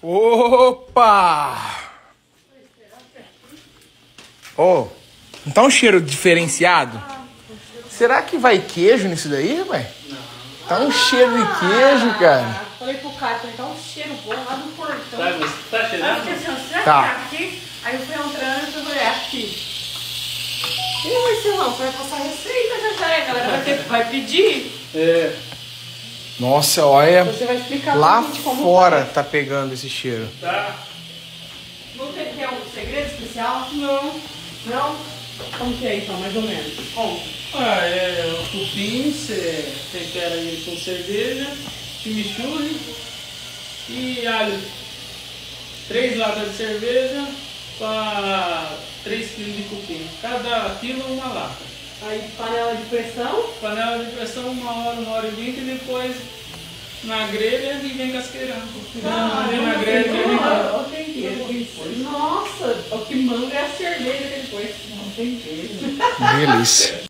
Opa! Oh, não tá um cheiro diferenciado? Será que vai queijo nisso daí, rapaz? Não. Tá um cheiro de queijo, cara. Falei pro Caio, tá um cheiro bom lá do portão. Tá, mas tá Aí eu cheirando? fiquei assim, será que Tá. tá aqui? Aí eu fui entrando e falei, aqui. E vai ser não, vai passar receita já, a galera vai pedir. É. Nossa, olha. Você vai explicar Lá pra gente como fora tá pegando esse cheiro. Tá. Não tem que é um segredo especial? Não. Não? Como que é então, mais ou menos? Conta. O cupim, você tempera ele com cerveja, chimichurri e alho. 3 latas de cerveja para 3 kg de cupim. Cada quilo uma lata. Aí panela de pressão. Panela de pressão 1 hora e 20 e depois na grelha e vem casqueirando. Ali na grelha e vem casqueirando. Nossa, o que manda é a cerveja depois. Não tem jeito. Delícia.